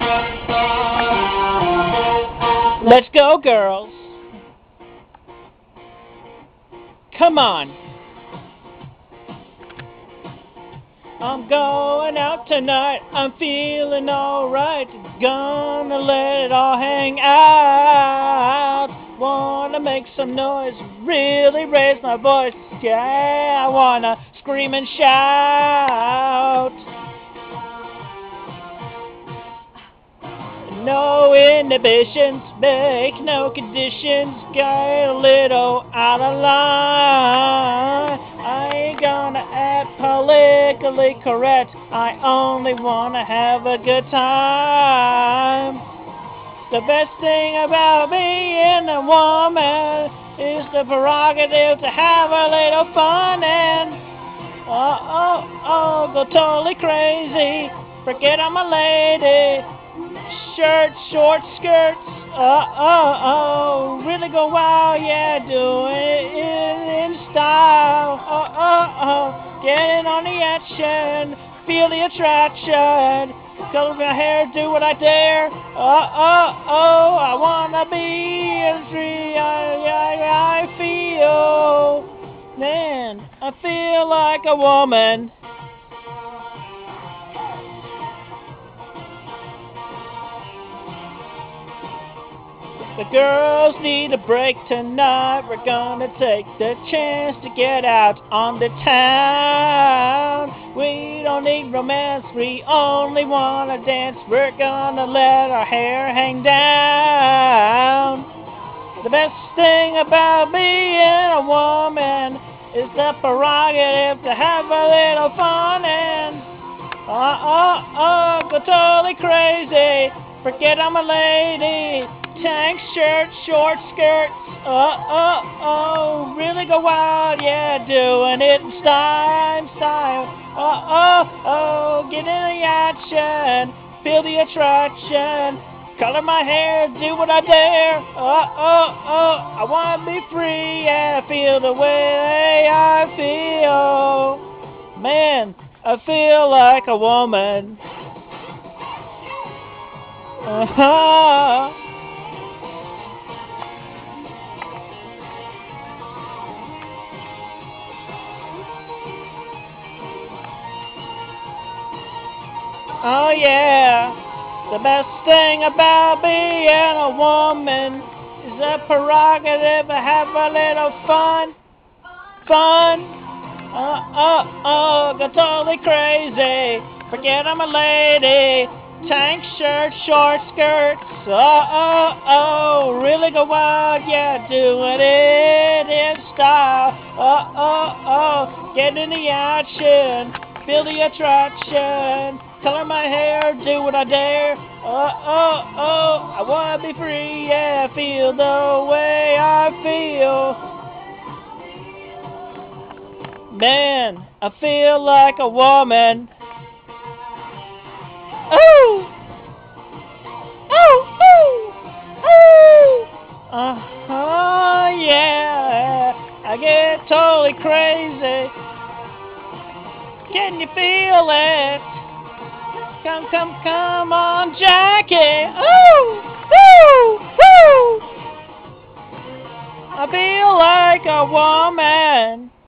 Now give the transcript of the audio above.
Let's go, girls. Come on. I'm going out tonight. I'm feeling alright. Gonna let it all hang out. Wanna make some noise, really raise my voice. Yeah, I wanna scream and shout. No inhibitions, make no conditions. Get a little out of line. I ain't gonna act politically correct. I only wanna have a good time. The best thing about being a woman is the prerogative to have a little fun and go totally crazy. Forget I'm a lady. Shirt, short skirts, really go wild, yeah, do it in style, get in on the action, feel the attraction, color my hair, do what I dare, I wanna be free, I feel, man, I feel like a woman. The girls need a break tonight. We're gonna take the chance to get out on the town. We don't need romance, we only wanna dance. We're gonna let our hair hang down. The best thing about being a woman is the prerogative to have a little fun and go totally crazy. Forget I'm a lady. Tank shirt, short skirts, really go wild, yeah, doing it in style, get in the action, feel the attraction, color my hair, do what I dare, I wanna be free, yeah, I feel the way I feel, man, I feel like a woman, Oh yeah, the best thing about being a woman is the prerogative to have a little fun, go totally crazy, forget I'm a lady, tank shirt, short skirts, really go wild, yeah, doing it in style, get in the action, feel the attraction, color my hair, do what I dare, I wanna be free, yeah, feel the way I feel, man, I feel like a woman, ooh, yeah, I get totally crazy, can you feel it? Come on, Jackie. Ooh. I feel like a woman.